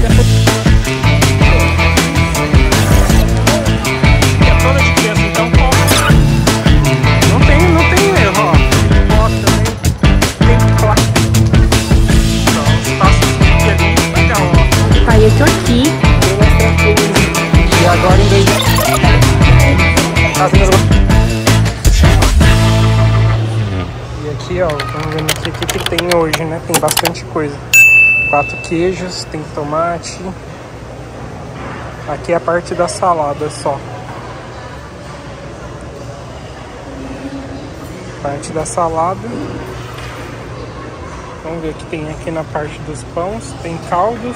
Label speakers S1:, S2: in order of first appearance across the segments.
S1: Aqui, ó, vamos ver aqui o que tem hoje, né? Tem bastante coisa. 4 queijos, tem tomate. Aqui é a parte da salada só. Parte da salada. Vamos ver o que tem aqui na parte dos pães. Tem caldos.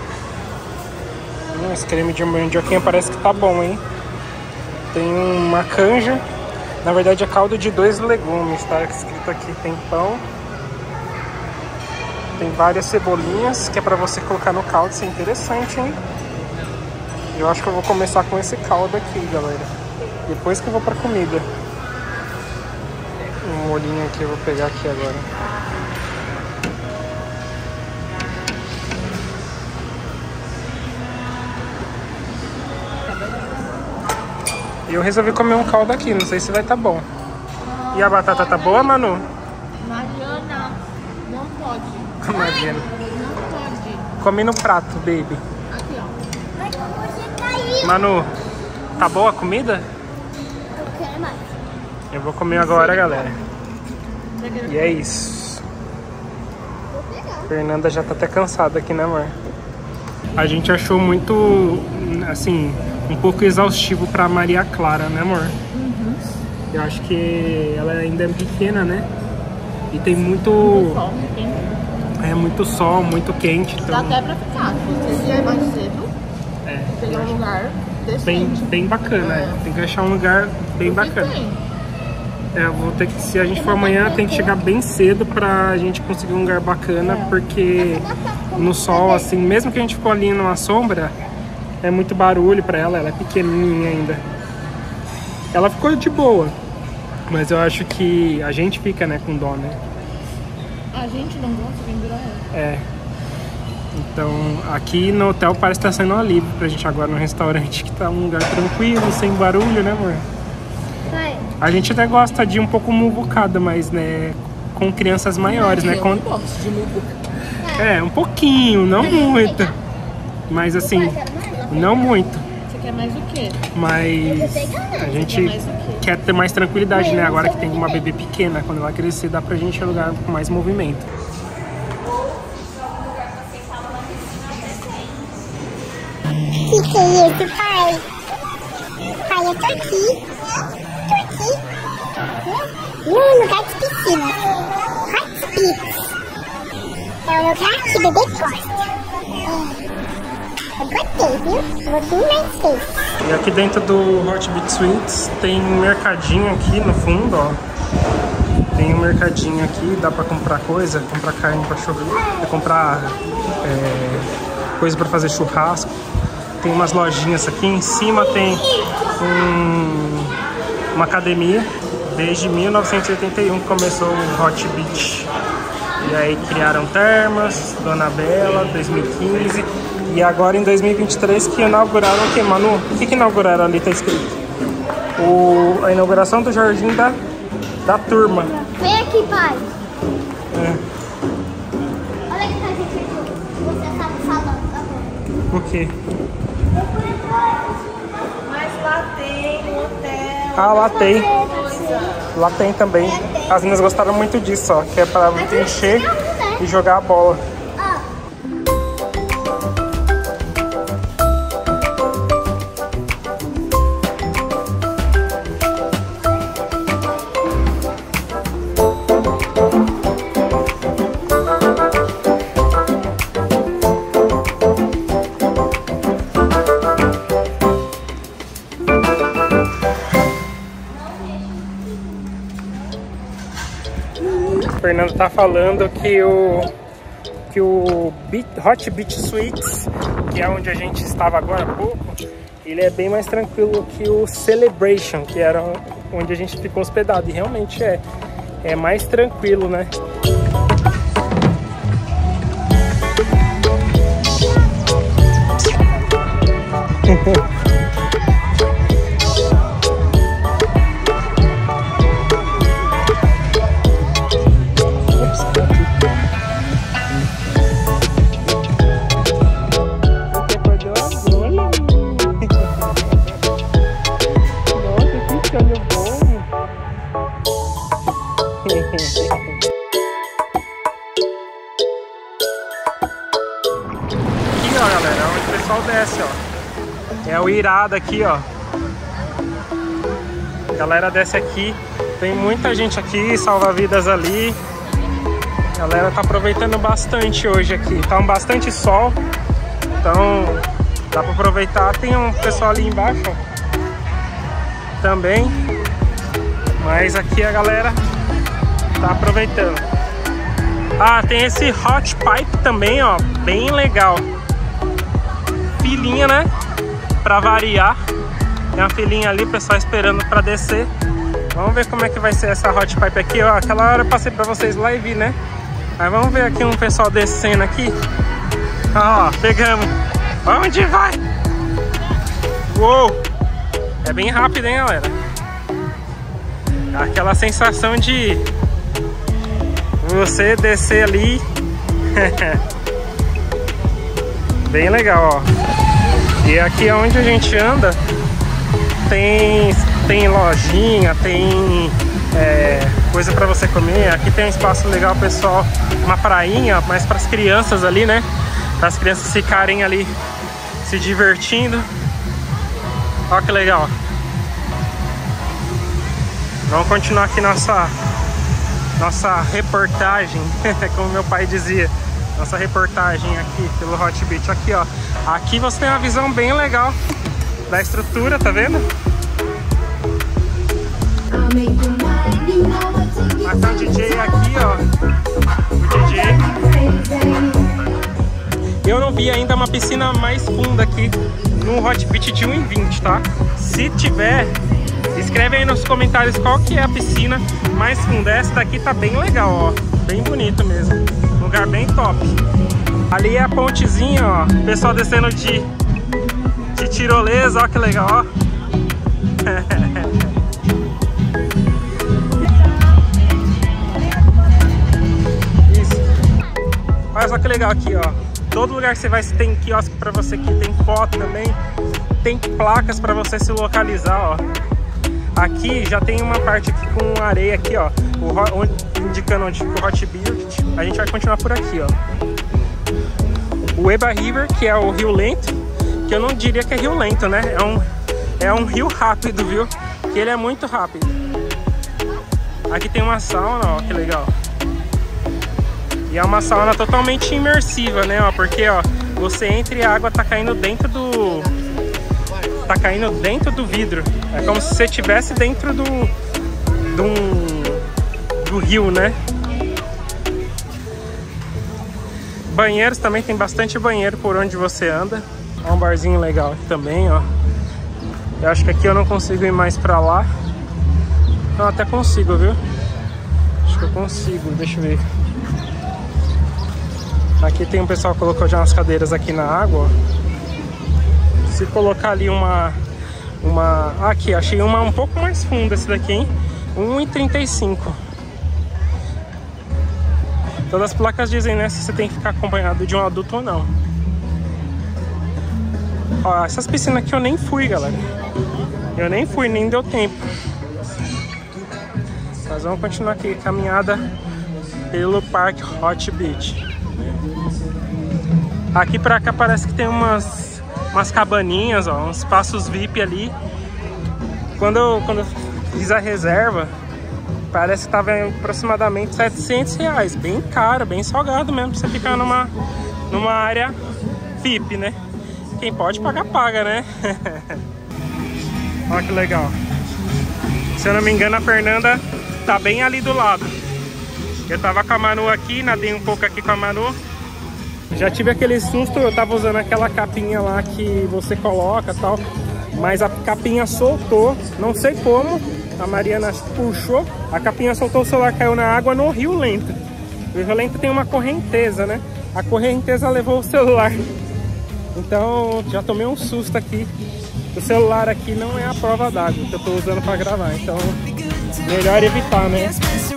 S1: Esse creme de mandioquinha parece que tá bom, hein? Tem uma canja. Na verdade é caldo de 2 legumes, tá? Escrito aqui, tem pão. Tem várias cebolinhas, que é pra você colocar no caldo. Isso é interessante, hein? Eu acho que eu vou começar com esse caldo aqui, galera. Depois que eu vou pra comida. Um molhinho aqui eu vou pegar aqui agora. E eu resolvi comer um caldo aqui, não sei se vai estar bom. E a batata tá boa, Manu?
S2: Mariana, não pode.
S1: Mariana.
S2: Não pode.
S1: Come no prato, baby.
S2: Aqui, ó.
S1: Manu, tá boa a comida?
S3: Eu quero mais.
S1: Eu vou comer agora, galera. E é isso. Fernanda já tá até cansada aqui, né, amor? A gente achou muito, assim, um pouco exaustivo pra Maria Clara, né, amor?
S2: Uhum.
S1: Eu acho que ela ainda é pequena, né? E tem muito
S2: Sol, quente.
S1: É muito sol, muito quente. Então
S2: Dá até pra ficar. Se você vier mais cedo, pegar um lugar decente.
S1: bem bacana, Tem que achar um lugar bem bacana. Eu vou ter que, se a gente for amanhã, tem que chegar bem cedo pra gente conseguir um lugar bacana, porque no sol, assim, mesmo que a gente for ali numa sombra, é muito barulho pra ela, ela é pequenininha ainda. Ela ficou de boa, mas eu acho que a gente fica, né, com dó, né?
S2: A gente não gosta de pendurar ela.
S1: Então, aqui no hotel parece que tá sendo um alívio pra gente agora no restaurante, que tá um lugar tranquilo, sem barulho, né, amor? A gente até gosta de um pouco muvucada, mas, né, com crianças maiores, né?
S2: Eu não gosto de muvuca.
S1: Um pouquinho, não muito. Mas assim, não muito.
S2: Você quer mais o quê?
S1: Mas a gente quer ter mais tranquilidade, né? Agora que tem uma bebê pequena, quando ela crescer, dá pra gente alugar com mais movimento.
S3: O que é isso, pai? Pai, eu tô aqui. No lugar de piscina. Hot Beats. É um lugar que o bebê gosta. Eu gostei, viu? Vou vir mais vezes.
S1: E aqui dentro do Hot Beat Suites tem um mercadinho aqui no fundo, ó. Tem um mercadinho aqui, dá pra comprar coisa, comprar carne pra churrasco, comprar coisa pra fazer churrasco. Tem umas lojinhas aqui, em cima tem uma academia. Desde 1981 começou o Hot Beat. E aí criaram termas, Dona Bela, 2015. E agora em 2023 que inauguraram o que, Manu? O que inauguraram ali, tá escrito? A inauguração do jardim da turma.
S3: Vem aqui, pai. Olha que a gente você estava falando agora.
S1: O quê?
S2: Mas lá tem um hotel.
S1: Ah, lá tem. Lá tem também. As meninas gostaram muito disso, ó. Que é pra encher e jogar a bola. O Fernando tá falando que o Hot Beat Suites, que é onde a gente estava agora há pouco, ele é bem mais tranquilo que o Celebration, que era onde a gente ficou hospedado. E realmente é mais tranquilo, né? Desce, ó. É o Irada aqui, ó. A galera desce aqui. Tem muita gente aqui, salva-vidas ali. A galera tá aproveitando bastante hoje aqui. Tá bastante sol. Então dá pra aproveitar. Tem um pessoal ali embaixo, ó, também. Mas aqui a galera tá aproveitando. Ah, tem esse hot pipe também, ó. Bem legal. Filinha, né? Pra variar. Tem uma filinha ali, o pessoal esperando pra descer. Vamos ver como é que vai ser essa hot pipe aqui, ó. Aquela hora eu passei pra vocês lá e vi, né? Aí vamos ver aqui um pessoal descendo aqui. Ó, pegamos. Onde vai? Uou! É bem rápido, hein, galera? Aquela sensação de você descer ali. Bem legal, ó. E aqui onde a gente anda tem lojinha, tem coisa pra você comer. Aqui tem um espaço legal, pessoal, uma prainha, mas para as crianças ali, né? Para as crianças ficarem ali se divertindo. Olha que legal. Vamos continuar aqui nossa reportagem, como meu pai dizia. Nossa reportagem aqui pelo Hot Beach. Aqui, ó. Aqui você tem uma visão bem legal da estrutura, tá vendo? Mas tá o DJ aqui, ó. O DJ. Eu não vi ainda uma piscina mais funda aqui no Hot Beach de 1,20, tá? Se tiver, escreve aí nos comentários qual que é a piscina mais funda. Essa daqui tá bem legal, ó. Bem bonito mesmo. Lugar bem top. Ali é a pontezinha, ó. O pessoal descendo de tirolesa, ó que legal, ó. Isso. Olha só que legal aqui, ó. Todo lugar que você vai tem quiosque pra você aqui, tem foto também. Tem placas pra você se localizar, ó. Aqui já tem uma parte aqui com areia aqui, ó. Indicando onde fica o Hot Beach. A gente vai continuar por aqui, ó. O Eba River, que é o rio lento, que eu não diria que é rio lento, né? É um rio rápido, viu? Que ele é muito rápido. Aqui tem uma sauna, ó, que legal. E é uma sauna totalmente imersiva, né? Ó, porque, ó, você entra e a água tá caindo dentro do... Tá caindo dentro do vidro. É como se você estivesse dentro do rio, né? Banheiros também, tem bastante banheiro por onde você anda. Há um barzinho legal aqui também, ó. Eu acho que aqui eu não consigo ir mais pra lá. Não, até consigo, viu? Acho que eu consigo, deixa eu ver. Aqui tem um pessoal que colocou já umas cadeiras aqui na água, ó. Se colocar ali aqui, achei uma um pouco mais funda esse daqui, hein? 1,35. Todas as placas dizem, né, se você tem que ficar acompanhado de um adulto ou não. Ó, essas piscinas aqui eu nem fui, galera. Eu nem fui, nem deu tempo. Nós vamos continuar aqui, caminhada pelo Parque Hot Beach. Aqui pra cá parece que tem umas cabaninhas, ó, uns espaços VIP ali. Quando eu fiz a reserva, parece que tava aproximadamente R$700. Bem caro, bem salgado mesmo pra você ficar numa área VIP, né? Quem pode pagar, paga, né? Olha que legal. Se eu não me engano, a Fernanda tá bem ali do lado. Eu tava com a Manu aqui, nadei um pouco aqui com a Manu. Já tive aquele susto, eu tava usando aquela capinha lá que você coloca e tal, mas a capinha soltou, não sei como, a Mariana puxou, a capinha soltou, o celular caiu na água no Rio Lento. O Rio Lento tem uma correnteza, né? A correnteza levou o celular. Então já tomei um susto aqui. O celular aqui não é a prova d'água que eu tô usando para gravar, então melhor evitar, né?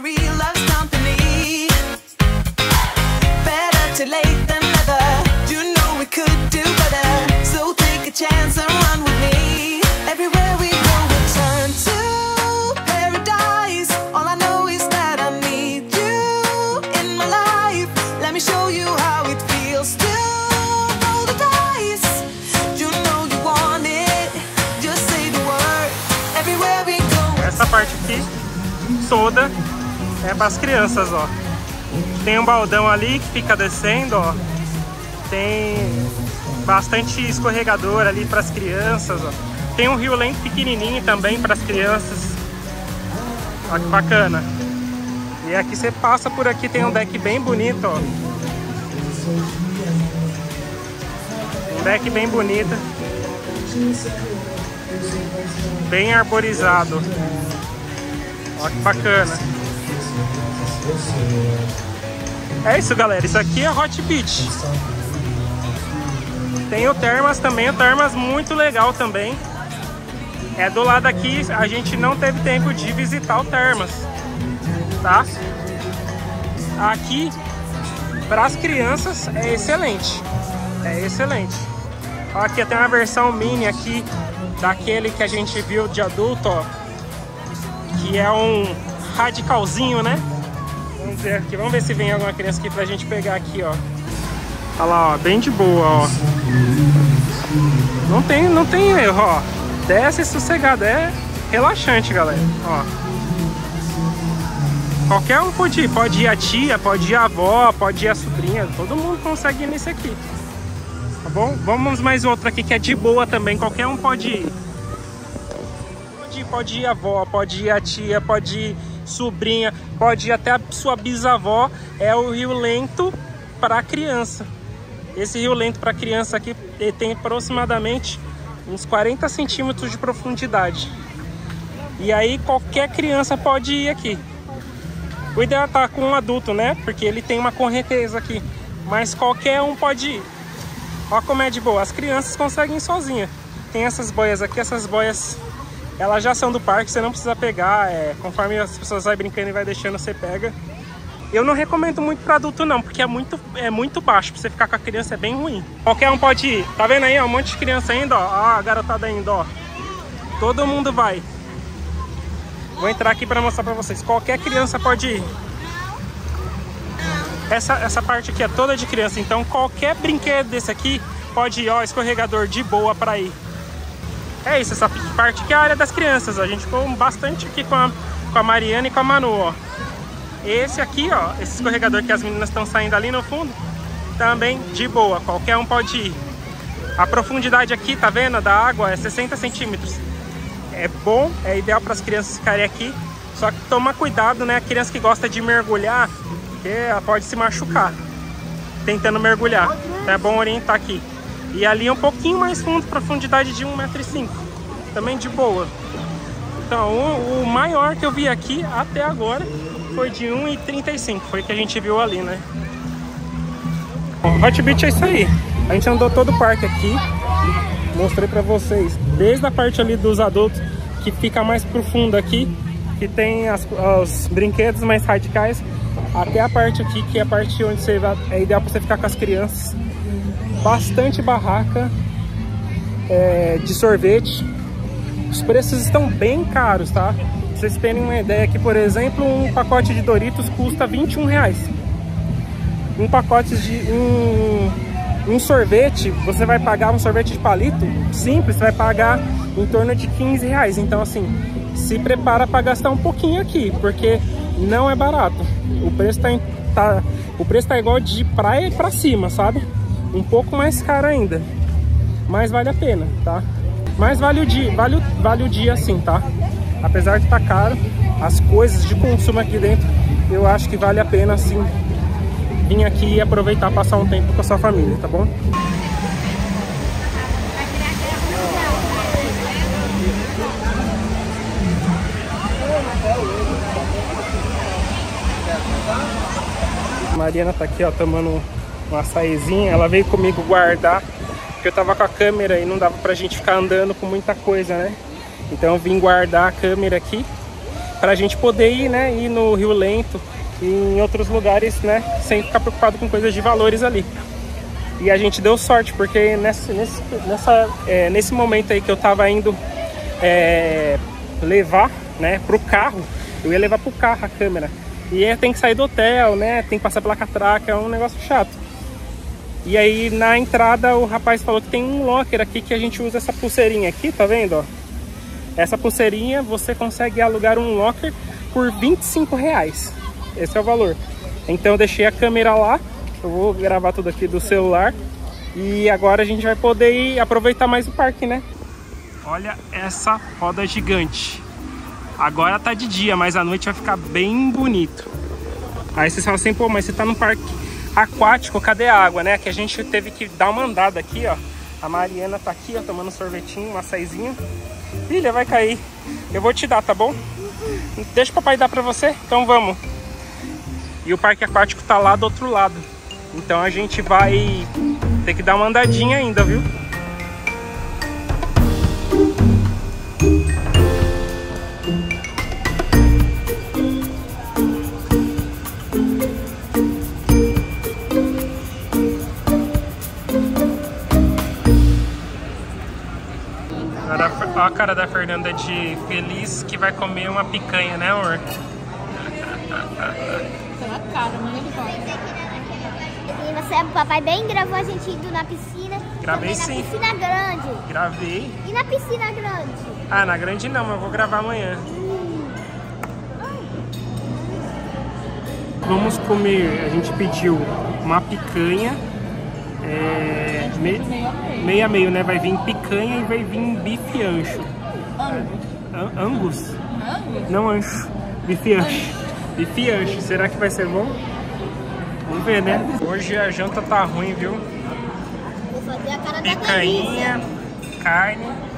S1: Essa parte aqui toda é para as crianças, ó. Tem um baldão ali que fica descendo, ó. Tem bastante escorregador ali para as crianças, ó. Tem um rio lento pequenininho também para as crianças. Olha que bacana. E aqui você passa por aqui, tem um deck bem bonito, ó. Um deck bem bonito. Bem arborizado. Olha que bacana. É isso, galera. Isso aqui é Hot Beach. Tem o Termas também. O Termas muito legal também. É do lado aqui. A gente não teve tempo de visitar o Termas, tá? Aqui, para as crianças, é excelente. É excelente. Ó, aqui tem uma versão mini aqui daquele que a gente viu de adulto, ó, que é um radicalzinho, né? Vamos ver aqui, vamos ver se vem alguma criança aqui pra gente pegar aqui, ó. Olha lá, ó, bem de boa, ó. Não tem erro, ó. Desce sossegado, é relaxante, galera, ó. Qualquer um pode ir a tia, pode ir a avó, pode ir a sobrinha, todo mundo consegue ir nesse aqui. Tá bom? Vamos mais outro aqui que é de boa também, qualquer um pode ir. Pode ir a avó, pode ir a tia, pode ir sobrinha, pode ir até a sua bisavó. É o rio lento para criança. Esse rio lento para criança aqui tem aproximadamente uns 40 centímetros de profundidade. E aí qualquer criança pode ir aqui. O ideal é estar com um adulto, né? Porque ele tem uma correnteza aqui. Mas qualquer um pode ir. Olha como é de boa. As crianças conseguem ir sozinhas. Tem essas boias aqui, essas boias, elas já são do parque, você não precisa pegar. Conforme as pessoas vão brincando e vai deixando, você pega. Eu não recomendo muito para adulto não, porque é muito baixo. Pra você ficar com a criança é bem ruim. Qualquer um pode ir. Tá vendo aí, ó? Um monte de criança ainda, ó. Ó a garotada ainda, ó. Todo mundo vai. Vou entrar aqui para mostrar para vocês. Qualquer criança pode ir. Essa parte aqui é toda de criança, então qualquer brinquedo desse aqui pode ir, ó, escorregador de boa para ir. É isso, essa parte aqui é a área das crianças, ó. A gente ficou bastante aqui com a Mariana e com a Manu, ó. Esse aqui, ó, esse escorregador que as meninas estão saindo ali no fundo, também de boa, qualquer um pode ir. A profundidade aqui, tá vendo, da água é 60 centímetros. É bom, é ideal para as crianças ficarem aqui, só que toma cuidado, né, a criança que gosta de mergulhar, porque ela pode se machucar tentando mergulhar, então é bom orientar aqui. E ali é um pouquinho mais fundo, profundidade de 1,5 m, também de boa. Então o maior que eu vi aqui até agora foi de 1,35 m, foi que a gente viu ali, né? Hot Beach é isso aí. A gente andou todo o parque aqui, mostrei pra vocês, desde a parte ali dos adultos, que fica mais profundo aqui, que tem os brinquedos mais radicais, até a parte aqui, que é a parte onde você vai, é ideal para você ficar com as crianças. Bastante barraca de sorvete. Os preços estão bem caros, tá? Pra vocês terem uma ideia aqui, por exemplo, um pacote de Doritos custa R$21. Um pacote de um sorvete, você vai pagar um sorvete de palito simples, você vai pagar em torno de R$15. Então assim, se prepara para gastar um pouquinho aqui, porque não é barato. O preço tá igual de praia para cima, sabe? Um pouco mais caro ainda, mas vale a pena, tá? Mas vale o dia sim, tá? Apesar de estar caro, as coisas de consumo aqui dentro, eu acho que vale a pena sim vir aqui e aproveitar, passar um tempo com a sua família, tá bom? A Mariana tá aqui, ó, tomando uma açaizinha. Ela veio comigo guardar porque eu tava com a câmera e não dava pra gente ficar andando com muita coisa, né? Então eu vim guardar a câmera aqui pra gente poder ir, né? Ir no Rio Lento e em outros lugares, né? Sem ficar preocupado com coisas de valores ali. E a gente deu sorte, porque nesse momento aí que eu tava indo levar, né, pro carro, eu ia levar pro carro a câmera. E aí tem que sair do hotel, né? Tem que passar pela catraca, é um negócio chato. E aí na entrada o rapaz falou que tem um locker aqui que a gente usa essa pulseirinha aqui, tá vendo, ó? Essa pulseirinha você consegue alugar um locker por R$25. Esse é o valor. Então eu deixei a câmera lá. Eu vou gravar tudo aqui do celular. E agora a gente vai poder ir aproveitar mais o parque, né? Olha essa roda gigante. Agora tá de dia, mas à noite vai ficar bem bonito. Aí vocês falam assim, pô, mas você tá num parque aquático, cadê a água, né? Que a gente teve que dar uma andada aqui, ó. A Mariana tá aqui, ó, tomando um sorvetinho, um açaizinho. Filha, vai cair. Eu vou te dar, tá bom? Deixa o papai dar pra você? Então vamos. E o parque aquático tá lá do outro lado. Então a gente vai ter que dar uma andadinha ainda, viu? Olha a cara da Fernanda de feliz que vai comer uma picanha, né, amor?
S2: Tá na cara, mas ele vai.
S3: E você, o papai bem gravou a gente indo na piscina.
S1: Gravei sim.
S3: Na piscina grande.
S1: Gravei.
S3: E na piscina grande?
S1: Ah, na grande não, mas eu vou gravar amanhã. Vamos comer, a gente pediu uma picanha. Meio a meio, né? Vai vir picanha e vai vir bife ancho. Angus? Não ancho. Bife ancho. Bife ancho. Será que vai ser bom? Vamos ver, né? Hoje a janta tá ruim, viu?
S3: Vou fazer a cara da
S1: Picanha, carne.